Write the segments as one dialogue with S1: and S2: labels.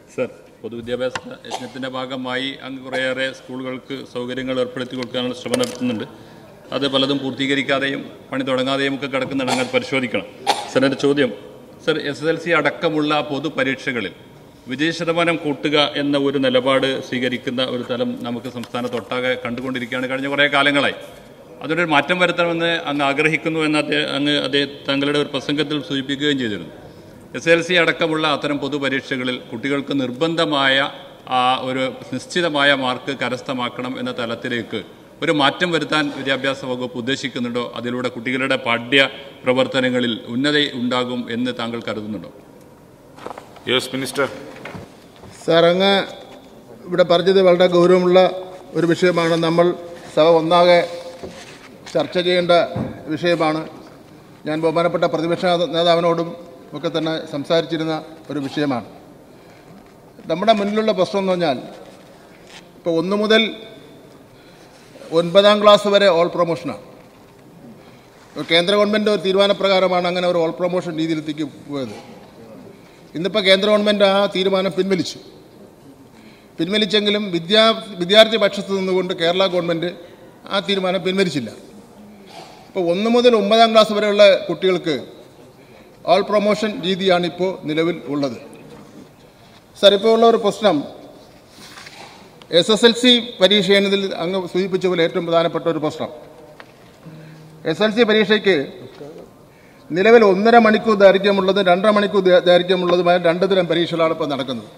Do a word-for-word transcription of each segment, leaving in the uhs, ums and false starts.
S1: Sir, പൊതുവിദ്യാഭ്യാസ യജ്ഞത്തിൻ്റെ ഭാഗമായി അങ്ങ് കുറേയേറെ സ്കൂളുകൾക്ക് സൗകര്യങ്ങൾ ഏർപ്പെടുത്തി കൊടുക്കാനുള്ള ശ്രമം നടത്തുന്നുണ്ട്. അത് പലതും പൂർത്തീകരിക്കാതെയും പണി തുടങ്ങാതെയും ഒക്കെ കിടക്കുന്നുണ്ട്. അങ്ങനെ പരിശോധിക്കണം. സർ, എൻ്റെ ചോദ്യം, sir, S S L C അടക്കമുള്ള പൊതുപരീക്ഷകളിൽ വിജയശതമാനം കൂട്ടുക എന്ന ഒരു നിലപാട് സ്വീകരിക്കുന്ന ഒരു തലം നമുക്ക് സംസ്ഥാനത്തൊട്ടാകെ കണ്ടുകൊണ്ടിരിക്കുകയാണ് കഴിഞ്ഞ കുറേ കാലങ്ങളായി. അതിനൊരു മാറ്റം വരുത്തണമെന്ന് അങ്ങ് ആഗ്രഹിക്കുന്നു എന്ന് അദ്ദേഹം അങ്ങ് അദ്ദേഹം തങ്ങളുടെ ഒരു പ്രസംഗത്തിൽ സൂചിപ്പിക്കുകയും ചെയ്തിരുന്നു. എസ് എൽ സി അടക്കമുള്ള അത്തരം പൊതുപരീക്ഷകളിൽ കുട്ടികൾക്ക് നിർബന്ധമായ ആ ഒരു നിശ്ചിതമായ മാർക്ക് കരസ്ഥമാക്കണം എന്ന തലത്തിലേക്ക് ഒരു മാറ്റം വരുത്താൻ വിദ്യാഭ്യാസ വകുപ്പ് ഉദ്ദേശിക്കുന്നുണ്ടോ? അതിലൂടെ കുട്ടികളുടെ പാഠ്യ പ്രവർത്തനങ്ങളിൽ ഉന്നതി ഉണ്ടാകും എന്ന് താങ്കൾ കരുതുന്നുണ്ടോ?
S2: Yes minister.
S3: സാർ, അങ്ങ് ഇവിടെ പറഞ്ഞത് വളരെ ഗൗരവമുള്ള ഒരു വിഷയമാണ്. നമ്മൾ സഭ ഒന്നാകെ ചർച്ച ചെയ്യേണ്ട വിഷയമാണ്. ഞാൻ ബഹുമാനപ്പെട്ട പ്രതിപക്ഷ നേതാവിനോടും ഒക്കെ തന്നെ സംസാരിച്ചിരുന്ന ഒരു വിഷയമാണ്. നമ്മുടെ മുന്നിലുള്ള പ്രശ്നം എന്ന് പറഞ്ഞാൽ ഇപ്പോൾ ഒന്ന് മുതൽ ഒൻപതാം ക്ലാസ് വരെ ഓൾ പ്രൊമോഷനാണ്. കേന്ദ്ര ഗവൺമെൻറ് ഒരു തീരുമാനപ്രകാരമാണ് അങ്ങനെ ഒരു ഓൾ പ്രൊമോഷൻ രീതിയിലേക്ക് പോയത്. ഇന്നിപ്പോൾ കേന്ദ്ര ഗവൺമെൻറ് ആ തീരുമാനം പിൻവലിച്ചു. പിൻവലിച്ചെങ്കിലും വിദ്യാ വിദ്യാർത്ഥി പക്ഷത്ത് നിന്നുകൊണ്ട് കേരള ഗവൺമെൻറ് ആ തീരുമാനം പിൻവലിച്ചില്ല. ഇപ്പോൾ ഒന്ന് മുതൽ ഒമ്പതാം ക്ലാസ് വരെയുള്ള കുട്ടികൾക്ക് ഓൾ പ്രൊമോഷൻ രീതിയാണ് ഇപ്പോൾ നിലവിൽ ഉള്ളത്. സാർ, ഇപ്പോൾ ഉള്ള ഒരു പ്രശ്നം എസ് എസ് എൽ സി പരീക്ഷ എന്നതിൽ അങ്ങ് സൂചിപ്പിച്ച പോലെ ഏറ്റവും പ്രധാനപ്പെട്ട ഒരു പ്രശ്നം, എസ് എൽ സി പരീക്ഷയ്ക്ക് നിലവിൽ ഒന്നര മണിക്കൂർ ദൈർഘ്യമുള്ളതും രണ്ടര മണിക്കൂർ ദൈർഘ്യമുള്ളതുമായ രണ്ട് തരം പരീക്ഷകളാണ് ഇപ്പോൾ നടക്കുന്നത്.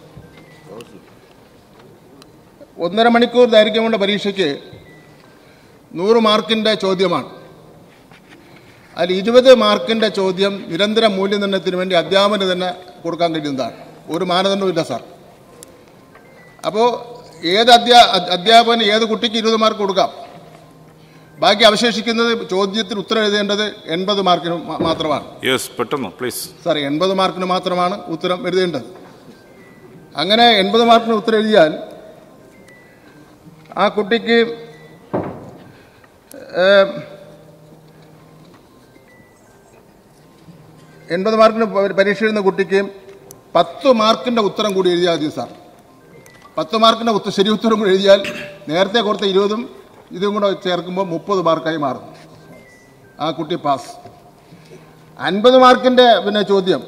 S3: ഒന്നര മണിക്കൂർ ദൈർഘ്യമുള്ള പരീക്ഷയ്ക്ക് നൂറ് മാർക്കിൻ്റെ ചോദ്യമാണ്. അതിൽ ഇരുപത് മാർക്കിൻ്റെ ചോദ്യം നിരന്തര മൂല്യനിർണ്ണയത്തിന് വേണ്ടി അധ്യാപകന് തന്നെ കൊടുക്കാൻ കഴിയുന്നതാണ്. ഒരു മാനദണ്ഡവുമില്ല സാർ. അപ്പോൾ ഏത് അധ്യാ അധ്യാപകന് ഏത് കുട്ടിക്ക് ഇരുപത് മാർക്ക് കൊടുക്കാം. ബാക്കി അവശേഷിക്കുന്നത് ചോദ്യത്തിന് ഉത്തരം എഴുതേണ്ടത് എൺപത് മാർക്കിന് മാത്രമാണ്. സാർ, എൺപത് മാർക്കിന് മാത്രമാണ് ഉത്തരം എഴുതേണ്ടത്. അങ്ങനെ എൺപത് മാർക്കിന് ഉത്തരം എഴുതിയാൽ ആ കുട്ടിക്ക് എൺപത് മാർക്കിന് പരീക്ഷ എഴുതുന്ന കുട്ടിക്ക് പത്ത് മാർക്കിൻ്റെ ഉത്തരം കൂടി എഴുതിയാൽ മതി സാർ. പത്ത് മാർക്കിൻ്റെ ഉത്തരം ശരി ഉത്തരം കൂടി എഴുതിയാൽ നേരത്തെ കൊടുത്ത ഇരുപതും ഇതും കൂടെ ചേർക്കുമ്പോൾ മുപ്പത് മാർക്കായി മാറും. ആ കുട്ടി പാസ്. അൻപത് മാർക്കിൻ്റെ പിന്നെ ചോദ്യം,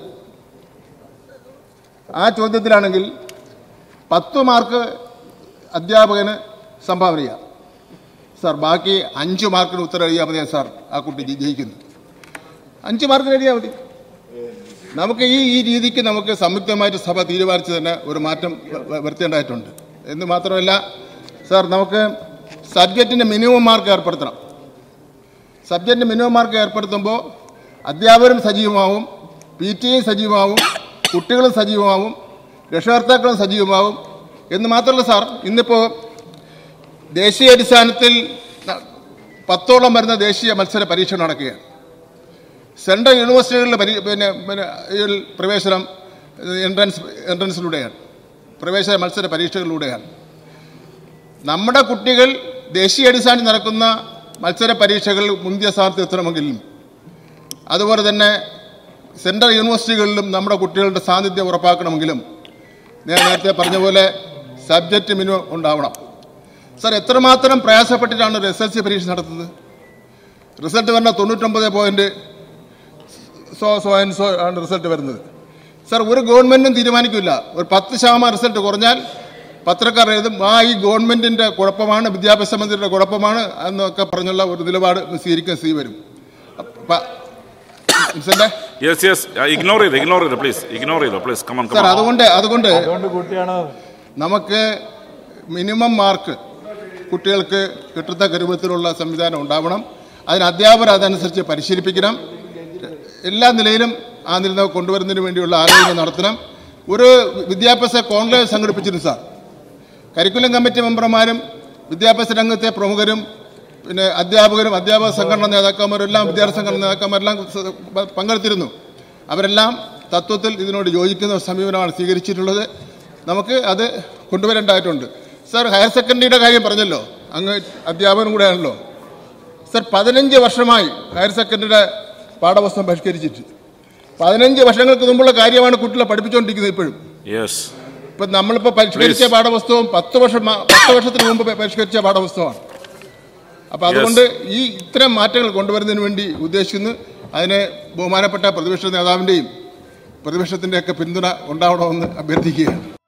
S3: ആ ചോദ്യത്തിലാണെങ്കിൽ പത്ത് മാർക്ക് അധ്യാപകന് സംഭാവന ചെയ്യാം സാർ. ബാക്കി അഞ്ച് മാർക്കിന് ഉത്തരം എഴുതിയാൽ മതിയാ സാർ, ആ കുട്ടി ജയിക്കുന്നു. അഞ്ച് മാർക്കിന് എഴുതിയാൽ മതി. നമുക്ക് ഈ ഈ രീതിക്ക് നമുക്ക് സംയുക്തമായിട്ട് സഭ തീരുമാനിച്ച് തന്നെ ഒരു മാറ്റം വരുത്തേണ്ടതായിട്ടുണ്ട്. എന്ന് മാത്രമല്ല സാർ, നമുക്ക് സബ്ജക്റ്റിൻ്റെ മിനിമം മാർക്ക് ഏർപ്പെടുത്തണം. സബ്ജക്റ്റിൻ്റെ മിനിമം മാർക്ക് ഏർപ്പെടുത്തുമ്പോൾ അധ്യാപകരും സജീവമാവും, പി ടി എയും സജീവമാവും, കുട്ടികളും സജീവമാവും, രക്ഷകർത്താക്കളും സജീവമാവും. എന്ന് മാത്രമല്ല സാർ, ഇന്നിപ്പോൾ ദേശീയ അടിസ്ഥാനത്തിൽ പത്തോളം വരുന്ന ദേശീയ മത്സര പരീക്ഷ നടക്കുകയാണ്. സെൻട്രൽ യൂണിവേഴ്സിറ്റികളിലെ പരീ പിന്നെ പിന്നെ പ്രവേശനം എൻട്രൻസ് എൻട്രൻസിലൂടെയാണ്, പ്രവേശന മത്സര പരീക്ഷകളിലൂടെയാണ്. നമ്മുടെ കുട്ടികൾ ദേശീയ അടിസ്ഥാനത്തിൽ നടക്കുന്ന മത്സര പരീക്ഷകളിൽ മുന്തിയ സ്ഥാനത്ത് എത്തണമെങ്കിലും അതുപോലെ തന്നെ സെൻട്രൽ യൂണിവേഴ്സിറ്റികളിലും നമ്മുടെ കുട്ടികളുടെ സാന്നിധ്യം ഉറപ്പാക്കണമെങ്കിലും ഞാൻ നേരത്തെ പറഞ്ഞ പോലെ സബ്ജക്റ്റ് മിനിമം ഉണ്ടാവണം. സാർ, എത്രമാത്രം പ്രയാസപ്പെട്ടിട്ടാണ് ഒരു എസ് എൽ സി പരീക്ഷ നടത്തുന്നത്. റിസൾട്ട് പറഞ്ഞ തൊണ്ണൂറ്റൊമ്പത് point so so and so ആണ് റിസൾട്ട് വരുന്നത്. സാർ, ഒരു ഗവൺമെൻറ്റും തീരുമാനിക്കില്ല. ഒരു പത്ത് ശതമാനം റിസൾട്ട് കുറഞ്ഞാൽ പത്രക്കാർ എഴുതും ആ ഈ ഗവൺമെൻറ്റിൻ്റെ കുഴപ്പമാണ്, വിദ്യാഭ്യാസ മന്ത്രിയുടെ കുഴപ്പമാണ് എന്നൊക്കെ പറഞ്ഞുള്ള ഒരു നിലപാട് സ്വീകരിക്കാൻ സ്ഥിതി വരും. സാർ, അതുകൊണ്ട് അതുകൊണ്ട് നമുക്ക് മിനിമം മാർക്ക് കുട്ടികൾക്ക് കിട്ടത്തക്ക രൂപത്തിലുള്ള സംവിധാനം ഉണ്ടാവണം. അതിന് അധ്യാപകർ അതനുസരിച്ച് പരിശീലിപ്പിക്കണം. എല്ലാ നിലയിലും ആ നില കൊണ്ടുവരുന്നതിന് വേണ്ടിയുള്ള ആലോചന നടത്തണം. ഒരു വിദ്യാഭ്യാസ കോൺക്ലേവ് സംഘടിപ്പിച്ചിരുന്നു സാർ. കരിക്കുലം കമ്മിറ്റി മെമ്പർമാരും വിദ്യാഭ്യാസ രംഗത്തെ പ്രമുഖരും പിന്നെ അധ്യാപകരും അധ്യാപക സംഘടനാ നേതാക്കന്മാരും എല്ലാം വിദ്യാർത്ഥി സംഘടനാ നേതാക്കന്മാരെല്ലാം പങ്കെടുത്തിരുന്നു. അവരെല്ലാം തത്വത്തിൽ ഇതിനോട് യോജിക്കുന്ന സമീപനമാണ് സ്വീകരിച്ചിട്ടുള്ളത്. നമുക്ക് അത് കൊണ്ടുവരേണ്ടതായിട്ടുണ്ട്. സാർ, ഹയർ സെക്കൻഡറിയുടെ കാര്യം പറഞ്ഞല്ലോ, അങ്ങ് അധ്യാപകനും കൂടെയാണല്ലോ. സാർ, പതിനഞ്ച് വർഷമായി ഹയർ സെക്കൻഡറിയുടെ പാഠപുസ്തകം പരിഷ്കരിച്ചിട്ട് പതിനഞ്ച് വർഷങ്ങൾക്ക് മുമ്പുള്ള കാര്യമാണ് കുട്ടികളെ പഠിപ്പിച്ചുകൊണ്ടിരിക്കുന്നത് ഇപ്പോഴും. ഇപ്പം നമ്മളിപ്പോൾ പരിഷ്കരിച്ച പാഠപുസ്തകം പത്ത് വർഷം പത്ത് വർഷത്തിന് മുമ്പ് പരിഷ്കരിച്ച പാഠപുസ്തകമാണ്. അപ്പം അതുകൊണ്ട് ഈ ഇത്തരം മാറ്റങ്ങൾ കൊണ്ടുവരുന്നതിന് വേണ്ടി ഉദ്ദേശിക്കുന്നു. അതിന് ബഹുമാനപ്പെട്ട പ്രതിപക്ഷ നേതാവിൻ്റെയും പ്രതിപക്ഷത്തിൻ്റെയൊക്കെ പിന്തുണ ഉണ്ടാവണമെന്ന് അഭ്യർത്ഥിക്കുകയാണ്.